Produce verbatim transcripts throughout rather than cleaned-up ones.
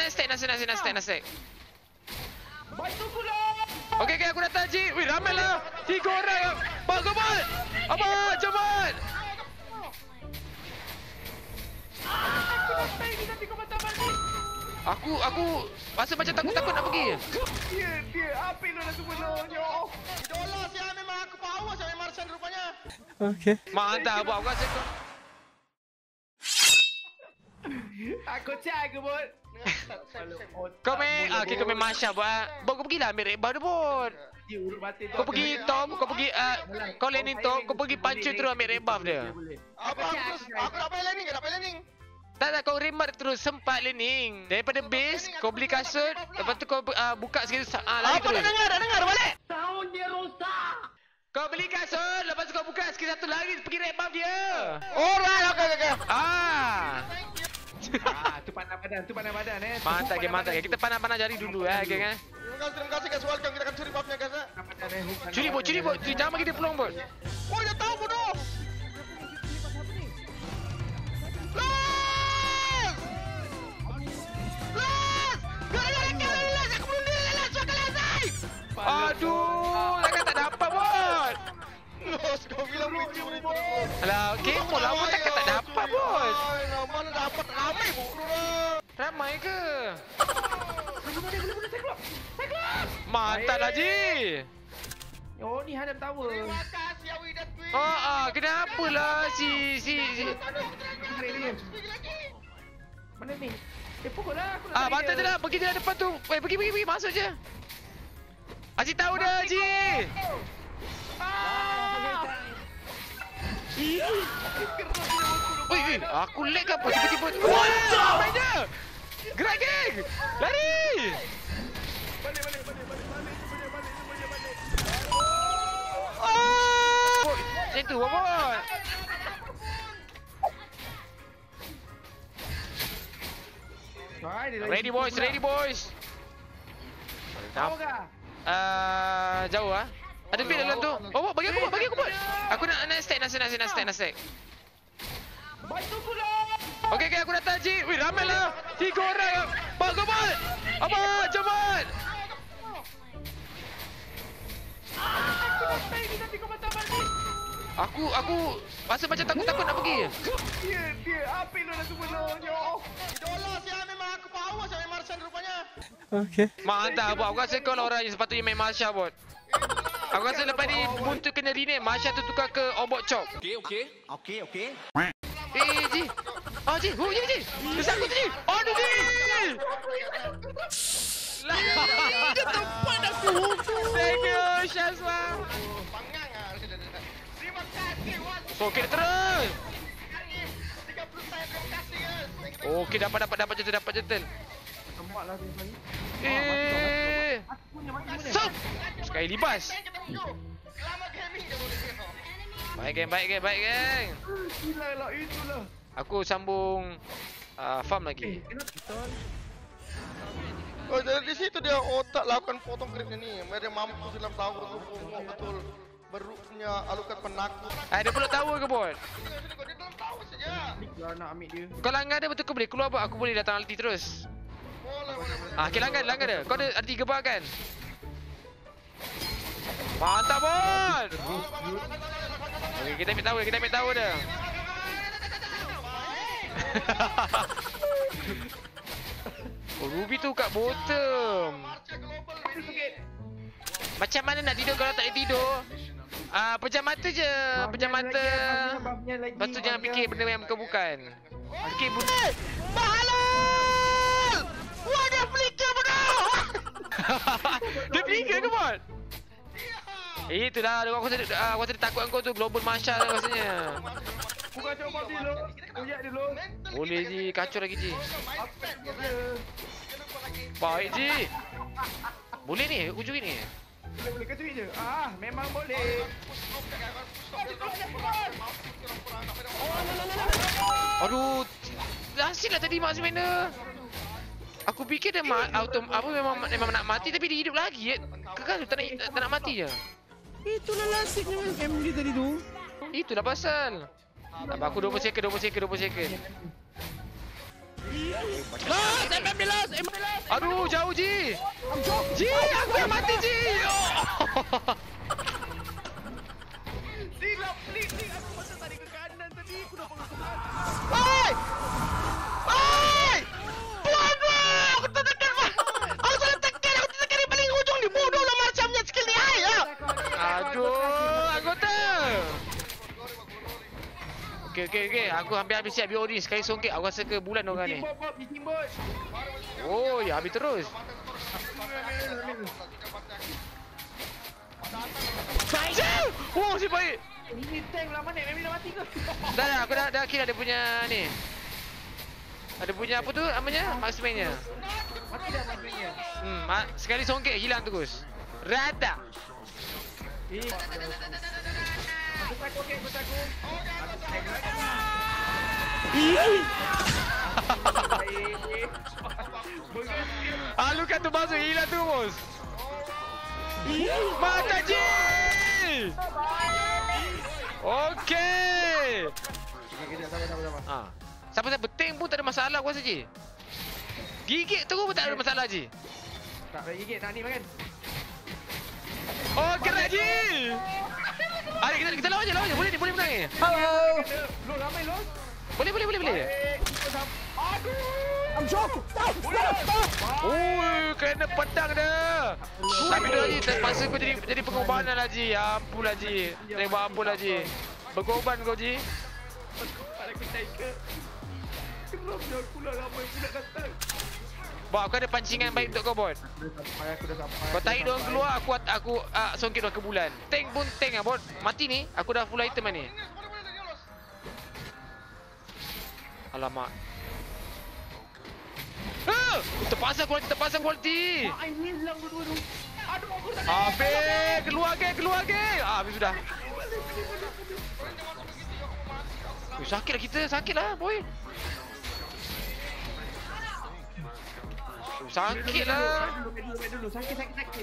nak stack, nak stack, nak stack, nak stack, nak stack. Bantu pula. Okey, okey, aku datang, Ji. Wih, ramai lah. Tiga orang. Pak Gobat. Apa? Cepat. Aku, aku rasa macam takut-takut nak pergi. Dia, dia. Apa lu dah sebenarnya? Idola siapa memang aku power siapa Martian rupanya. Okay. Mantap, buat aku rasa kau. Aku cak ke bot. Kau main, ah, okay, kau main Masha buat. Bot, kau pergilah ambil red bar tu, Bot. Dia urut batin tu. Kau pergi Tom, kau pergi, uh, kau landing Tom, kau pergi puncher terus ambil red buff dia. Apa aku aku nak pay landing ke nak pay landing? Tak, tak, kau remark terus sempat landing. Daripada base, kau beli kasut, lepas tu kau uh, buka sikit, uh, lari Apa terus. dah dengar, dah dengar balik. Sound dia rosak. Kau beli kasut, lepas tu kau buka sikit satu lagi, pergi red buff dia. Alright, okey okey. Ah. Ah, tu pandang badan, tu pandang badan eh. Mantap, okay, mantap. Okay. Kita pandang-pandang jari dulu eh, geng eh. Terima kasih, terima kasih guys. Welcome, kita akan curi buffnya guys. eh. Curi bot, curi bot. Jangan bagi dia peluang bot. Oh, dia tahu bodoh. Las! Las! Galah galah las, aku belum dia las, suka lazai. Aduh, takkan tak dapat bot. Los, kau bilang lucu ni bot. Alah, game pun lama takkan tak dapat bot. Mana dapat ramai bodoh. Ramai ke? Mantap lah, Ji. Oh, ni hadap tower. Terima kasih Awi dan Twin. Oh, ah, kenapa lah si si si. Mana ni? Eh, pukul lah. Aku nak Ah, tarik bantai dia. je lah. Pergi je lah depan tu. Eh, pergi, pergi, pergi. Masuk je. Haji tahu dah, Haji. Ah! Ui, ui. Aku lag ke apa? Tiba-tiba. Wah, main je. Gerak, geng. Lari. Balik, balik, balik, balik, balik, balik, balik, balik, balik. Oh. Macam tu, Bobot. Ah, dia lagi Ready, boys. pula. Ready, boys. Tahu ke? Uh, jauh ah. Ada bit dalam tu. Oh, Bot, bagi aku, Bot. Bagi aku, Bot. Aku nak nak stack, nak stack, nak stack, nak stack, nak stack. Bantu pula. Okey, okey, aku datang, Ji. Wih, ramai lah. Tiga orang. Pak Gobat. Apa? Cepat. Aku, aku rasa macam takut-takut nak pergi. Dia, dia. Apa lu dah sebenarnya? Idola siapa memang aku power siapa Martian rupanya. Okay. Mantap, Bot. Aku rasa kau lah orang yang sepatutnya main Masha, Bot. Aku rasa lepas ni Buntu kena rename. Masha tu tukar ke Obot Chop. Okey okey. Okey okey. Eh, Ji. Oh, Ji. Oh, Ji, Ji. Kesangkut tu, Ji. Aduh, Ji. Lah. Tempat aku. Thank you, Shazwa. Pangang ah. Terima kasih Wan. Okey, terus. tiga puluh saya terima kasih guys. Okey, dapat, dapat, dapat jetul, dapat jetul. Tempat lah dia lagi. Eh. Aku punya mati punya. Sup. Sekali libas. Selamat gaming dia boleh tengok. Baik, geng. Baik, geng. Baik, geng. Gila lah, itulah. Aku sambung uh, farm lagi. Eh, kenapa betul? Oh, dari situ dia otak lakukan potong kripnya ni. Mereka mampu dalam tahu untuk betul beruknya alukan penakut. Eh, dia perlu tahu ke, Bot? Sini sini kau dia dalam tahu saja. Kalau nak ambil dia. Kau langgar dia betul ke boleh? Keluar, Bot. Aku boleh datang ulti terus. Boleh boleh boleh. Ah, okay, langgar, langgar dia. Kau ada, ada tiga bar kan? Mantap, Bot! Okay, kita ambil tahu, kita ambil tahu dia. Oh, Ruby tu kat bottom. Macam mana nak tidur kalau tak boleh tidur? Ah, pejam mata je. Pejam mata. Lepas tu jangan fikir benda yang bukan bukan. Fikir benda. Halal! Wah, dia flicker bodoh. Dia flicker ke, Bot? Eh, itulah. Aku rasa, uh, aku rasa dia takut kau tu. Global Masha lah rasanya. Aku kacau mati dulu. Koyak dia dulu. Boleh, Ji. Kacau lagi, Ji. Apa dia? Baik, Ji. Boleh ni? Ujung ni? Boleh boleh kacau je. Ah, memang boleh. Aduh. Asyik lah tadi Mak Semena. Aku fikir dia ma auto apa memang memang nak mati tapi dia hidup lagi. Kekal tak nak tak nak mati je. Itulah lasiknya M D tadi tu. Itulah pasal. Apa aku dua puluh second, dua puluh second, dua puluh second. Last! M M di last! M M di last! Aduh, jauh Ji. Ji, aku yang mati Ji. Oh. Silap pelik ni. Aku macam tadi ke kanan tadi. Aku dah bangun sebelah. Hai! Hai! Tuan bang! Aku tak tekan bang! Aku salah tekan! Aku tak tekan di paling hujung ni! Bodoh lah macamnya skill ni! Hai! Ya! Aduh, anggota. Okey, okey, okey. Aku hampir-habis siap B O D. Sekali songkit. Aku rasa ke bulan orang ni. Bob, Bob, bikin bot. Oh, ya habis terus. Jauh! Oh, si baik. Ini tank lah mana? Memang dah mati ke? Dah, dah, aku dah, dah kira dia punya ni. Ada punya apa tu namanya? Marksman-nya. Mati dah marksman-nya. Hmm, ma sekali songkit hilang terus. Rada. Eh, aku takut ke? Aku takut. Aku takut. Ah, lu kan tu masuk hilang tu, bos. Mata Ji! Okey. Ah. Siapa-siapa tank pun tak ada masalah aku rasa Ji. Gigit terus pun tak ada masalah Ji. Tak payah gigit, nak ni makan. Oh, gerak Ji. Ayo kita kita lawan je, lawan je. Boleh ni, boleh menang ni. Hello! Lo ramai lo. Boleh, boleh, boleh, boleh. Aduh! I'm joking! Stop! Stop! Stop! Oh, kena pedang dah. Tapi dah Ji, terpaksa kau jadi jadi pengorbanan lah Ji. Ampun lah Ji. Terima ampun lah Ji. Berkorban kau Ji. Ada kedai ke? Kenapa dia pula ramai pula datang? Bot, aku ada pancingan baik untuk kau, Bot. Sampai aku dah sampai. Kau tarik diorang keluar, aku aku uh, songkit diorang ke bulan. Tank pun tank lah, Bot. Mati ni, aku dah full item lah ni. Alamak. Ah! Terpasang kualiti, terpasang kualiti. Mak, I hilang dua-dua tu. Aduh, aku tak Habis, keluar geng, keluar geng. Ah, habis sudah. Oh, sakit lah kita, sakit lah, boy. Oh, sakit lah. Dulu, dulu, dulu, dulu. Sakit, sakit, sakit.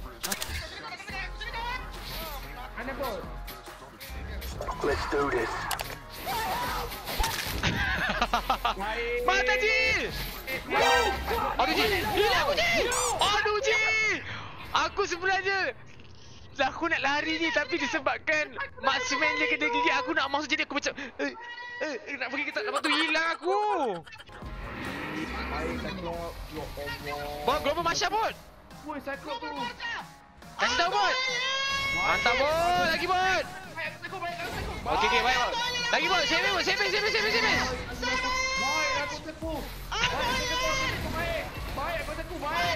Mana bot? Let's do this. Mata Ji! Aduh Ji! Hilang aku Ji! Aduh Ji! Aku sebenarnya aku nak lari ni tapi disebabkan marksman dia kena gigit aku nak masuk jadi aku macam eh, eh, eh nak pergi kita lepas tu hilang aku. Baik, Cyclops. Ya Allah. Bot, global Masya bot. Woi, Cyclops tu. Kasih tahu bot. Mantap bot, lagi bot. Baik, aku takut, baik, aku takut. Okey okey baik bot. Lagi bot, save bot, save save save save save. Baik, aku takut. Baik, aku takut, baik. Baik, aku takut, baik.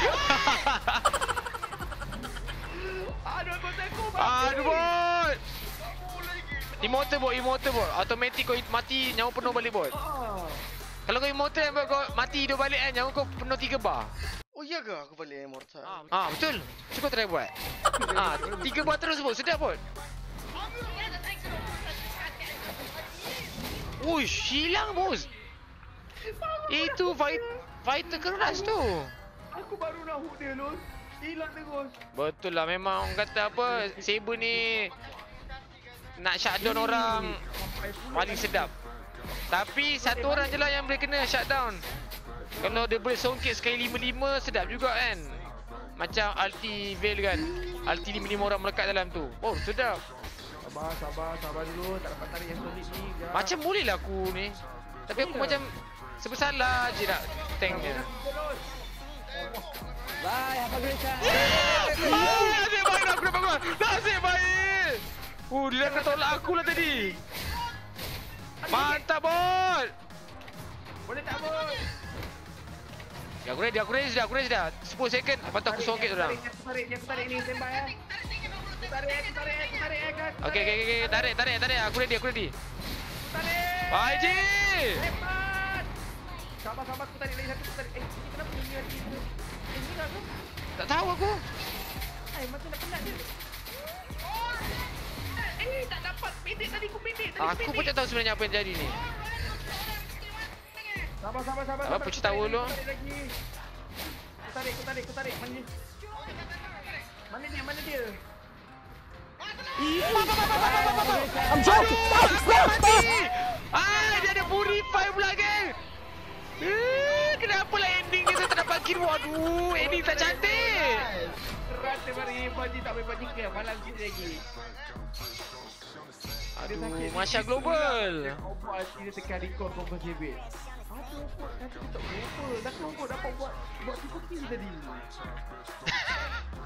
Aduh, aku takut, baik. Aduh bot. Immortal bot, immortal bot. Automatic kau mati nyawa penuh balik bot. Ah. Kalau kau immortal bot kau mati hidup balik kan nyawa kau penuh tiga bar. Oh iya ke aku balik immortal? Ah betul. Cuba try buat. Ah tiga bar terus bot, sedap bot. Uish, hilang bos. Itu fight fighter keras tu. Aku baru nak hook dia, Lon. Hilang terus. Betul lah, memang orang kata apa, Saber ni nak shutdown orang paling sedap. Tapi satu orang je lah yang boleh kena shutdown. Kalau dia boleh songkit sekali lima lima sedap juga kan. Macam ulti Veil kan. Ulti lima lima orang melekat dalam tu. Oh sedap. Sabar, sabar, sabar dulu. Tak dapat tarik yang solid ni. Jangan. Macam boleh lah aku ni. Tapi aku macam sebesalah je nak tanknya. Bye, have a great time! Ah, nasib baik aku dapat keluar. Nasib baik. Oh, dia dah tolak aku lah tadi. Mantap bot. Boleh tak, bos? Ya, aku ready, aku ready sudah, aku ready sudah. sepuluh second, lepas tu aku songkit tu orang. Aku tarik, aku tarik ni, standby ya. Aku tarik, aku tarik, aku tarik, aku tarik. Okey, okey, okey, tarik, tarik, tarik. Aku ready, aku ready. Aku tarik. Bye, Ji. Hebat. Sabar, sabar, aku tarik lagi satu, aku tarik. Eh, ini kenapa ini lagi tu? Eh, ini dah tu? Tak tahu aku. Eh, macam nak penat dia. Eh, tak dapat. Pendek tadi, aku pendek tadi. Aku pun tak tahu sebenarnya apa yang jadi ni. Sabar, sabar, sabar. Apa cerita dulu? Aku tarik lagi. Aku tarik, aku tarik, aku tarik. Mana dia? Mana dia? Mana dia? I'm joking! Stop! Stop! Stop! Ah, dia ada purify pula, geng. Eh, kenapa lah ending dia tu tak dapat kill? Waduh, ending tak cantik. Keras mari Baji tak boleh baji ke malam sini lagi. Aduh, Masya Global. Obat dia tekan record Kompas David. Aduh, kok nanti kita tak berapa. Dah kau dapat buat buat tipu tadi.